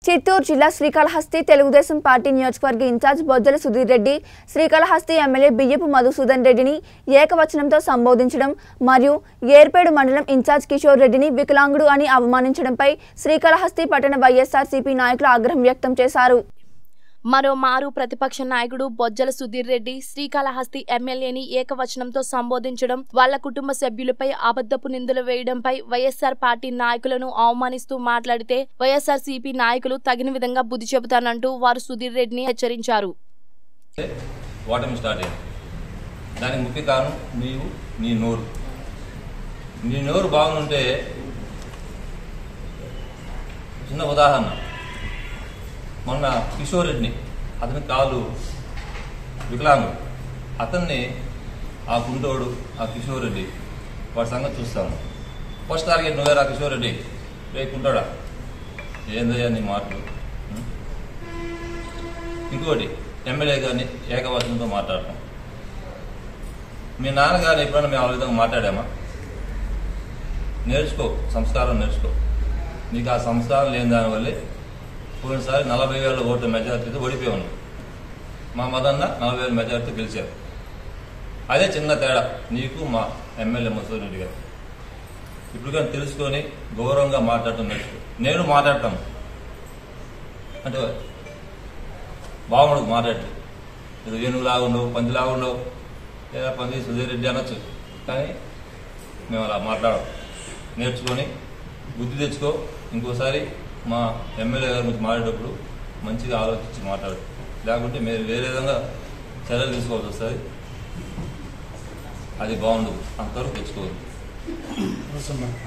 చిత్తూరు జిల్లా శ్రీకాళహస్తి తెలుగుదేశం పార్టీ నియోజకవర్గ incharge Bojjala Sudheer Reddy Srikalahasti MLA Biyyapu Madhusudan రెడ్డిని ఏకవచనంతో సంబోధించడం మరియు ఏర్పేడు మండలం ఇన్ఛార్జ్ కిషోర్ రెడ్డిని వికలాంగుడు అని అవమానించడంపై శ్రీకాళహస్తి పట్టణ వైఎస్ఆర్సీపీ నాయకులు ఆగ్రహం వ్యక్తం చేశారు. మరోమారు ప్రతిపక్ష నాయకుడు బొజ్జల సుధీర్ రెడ్డి శ్రీకాళహస్తి ఎమ్మెల్యేని ఏకవచనంతో సంబోధించడం, వాళ్ల కుటుంబ సభ్యులపై అబద్ధపు నిందలు వేయడంపై వైఎస్ఆర్ పార్టీ నాయకులను అవమానిస్తూ మాట్లాడితే వైఎస్ఆర్సీపీ నాయకులు తగిన విధంగా బుద్ధి చెబుతానంటూ వారు సుధీర్ రెడ్డిని హెచ్చరించారు. దానికి ముఖ్య కారణం నీ నోరు బాగుంటే, చిన్న ఉదాహరణ, మొన్న కిషోర్ రెడ్డిని, అతని కాలు వికలాంగుడు, అతన్ని ఆ గుంటోడు ఆ కిషోర్ రెడ్డి వాడి సంగతి చూస్తాను. ఫస్ట్ టార్గెట్ నువ్వేరా కిషోర్ రెడ్డి, రేకుంటాడా ఏందయ్యా నీ మాటలు. ఇంకోటి, ఎమ్మెల్యే గారిని ఏకవచనంతో మాట్లాడటం. మీ నాన్నగారిని ఎప్పుడైనా మేము ఆ విధంగా మాట్లాడామా? నేర్చుకో, సంస్కారం నేర్చుకో. నీకు ఆ సంస్కారం లేని దానివల్లే పోయినసారి 40,000 ఓట్ల మెజార్టీతో ఓడిపోయి ఉన్నాం. మా మదన్న 40,000 మెజార్టీతో గెలిచారు. అదే చిన్న తేడా నీకు మా ఎమ్మెల్యే మధుసూదన్ రెడ్డి గారు. ఇప్పుడు కానీ తెలుసుకొని గౌరవంగా మాట్లాడటం నేర్చుకో. నేను మాట్లాడతాను అంటే బాగుండదు, మాట్లాడి ఏదో ఏనుగులాగా ఉండవు, పందిలాగా ఉండవు, లేదా పంది సుధీర్ రెడ్డి అనొచ్చు, కానీ మేము అలా మాట్లాడం. నేర్చుకొని బుద్ధి తెచ్చుకో. ఇంకోసారి మా ఎమ్మెల్యే గారి గురించి మాట్లాడేటప్పుడు మంచిగా ఆలోచించి మాట్లాడు, లేకుంటే మీరు వేరే విధంగా చర్యలు తీసుకోవాల్సి వస్తుంది. అది బాగుండదు, అంతవరకు తెచ్చుకోవద్దు.